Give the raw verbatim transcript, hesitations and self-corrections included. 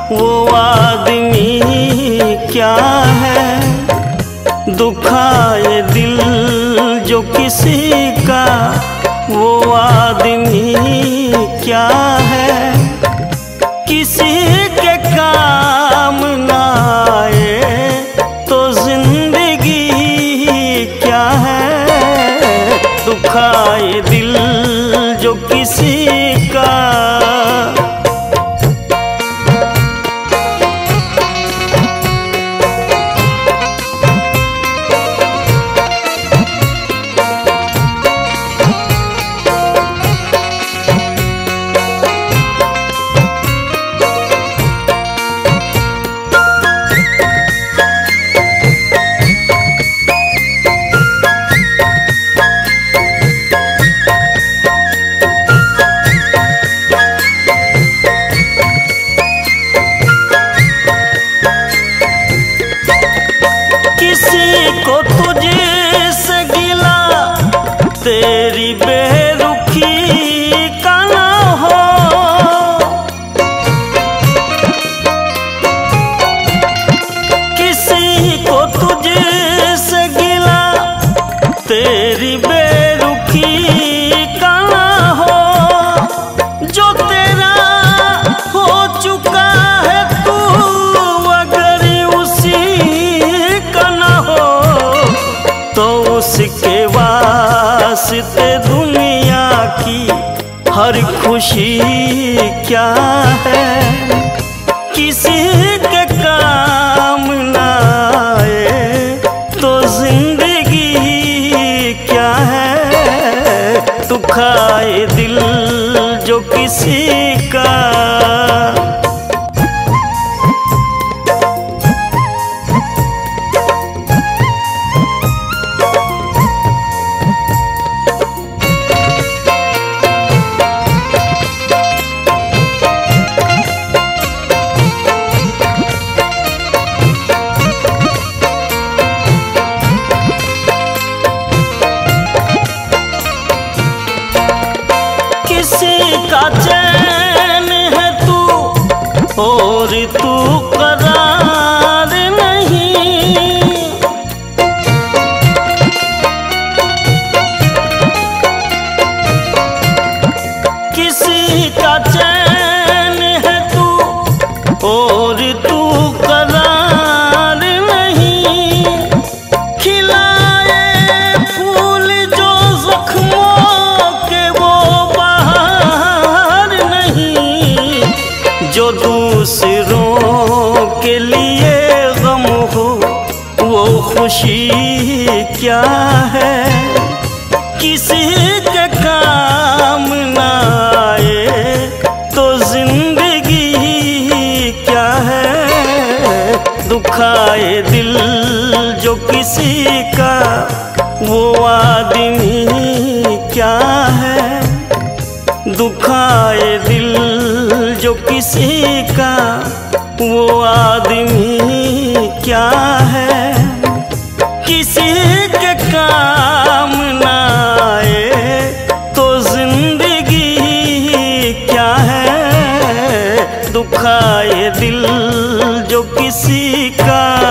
वो आदमी क्या है, दुखाए दिल जो किसी का वो आदमी क्या है। किसी के काम ना आए तो जिंदगी क्या है, दुखाए दिल जो किसी का। तेरी बेरुखी का ना हो, किसी को तुझसे गिला तेरी बेरुखी का ना हो। जो तेरा हो चुका है तू अगर उसी का ना हो, तो उसके वास्ते दुनिया की हर खुशी क्या है। किसी के काम ना आए तो जिंदगी क्या है, दुखाए दिल जो किसी का। किसी का चैन है तू और तू करार नहीं, किसी का चैन है तू और तू करार नहीं। खिलाए फूल जो जख्मों के वो जो दूसरों के लिए गम हो वो खुशी क्या है। किसी के काम ना आए तो जिंदगी क्या है, दुखाए दिल जो किसी का वो आदमी क्या है। दुखाए दिल जो किसी का वो आदमी क्या है। किसी के काम ना आए तो जिंदगी क्या है, दुखाए दिल जो किसी का।